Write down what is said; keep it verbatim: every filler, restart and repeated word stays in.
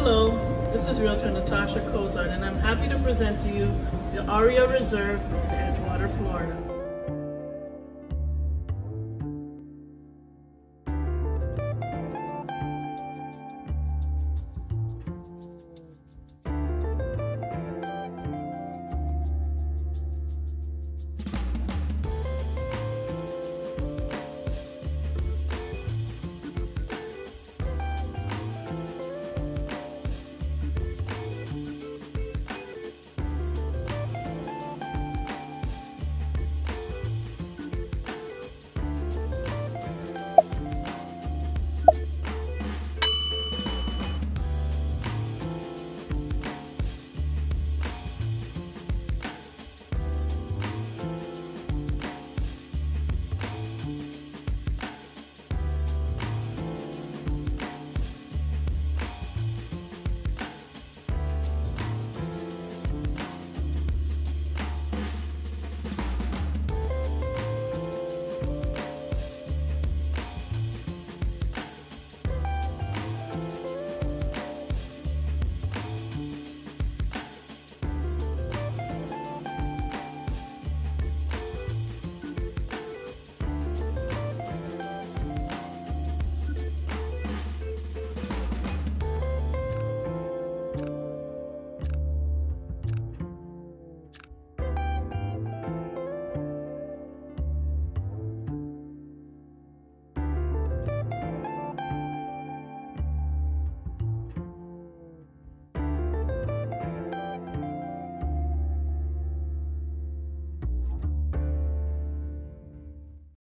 Hello, this is Realtor Natasha Cozart, and I'm happy to present to you the Aria Reserve in Edgewater, Florida.